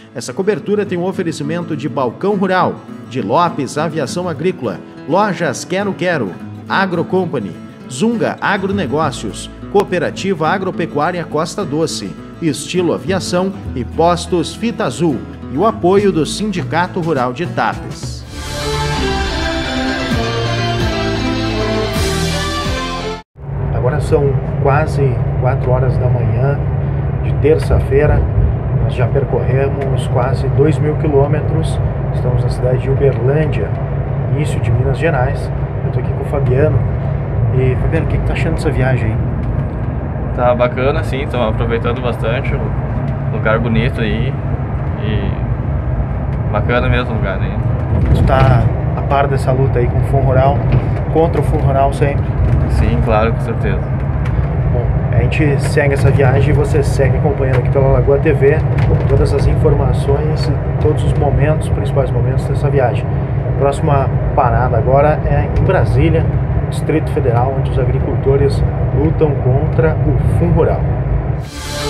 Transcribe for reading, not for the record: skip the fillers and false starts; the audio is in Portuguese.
Essa cobertura tem um oferecimento de Balcão Rural, de Lopes Aviação Agrícola, Lojas Quero Quero, Agro Company, Zunga Agronegócios, Cooperativa Agropecuária Costa Doce, Estilo Aviação e Postos Fita Azul, e o apoio do Sindicato Rural de Tapes. Agora são quase 4 horas da manhã de terça-feira. Nós já percorremos quase 2.000 quilômetros. Estamos na cidade de Uberlândia, início de Minas Gerais. Eu estou aqui com o Fabiano. E Fabiano, o que tá achando dessa viagem aí? Tá bacana, sim, estamos aproveitando bastante, um lugar bonito aí e bacana mesmo o lugar aí. Tu tá a par dessa luta aí com o Fundo Rural, contra o Fundo Rural sempre? Sim, claro, com certeza. Bom, a gente segue essa viagem e você segue acompanhando aqui pela Lagoa TV todas as informações e todos os momentos, principais momentos dessa viagem. Próxima parada agora é em Brasília, Distrito Federal, onde os agricultores lutam contra o Fundo Rural.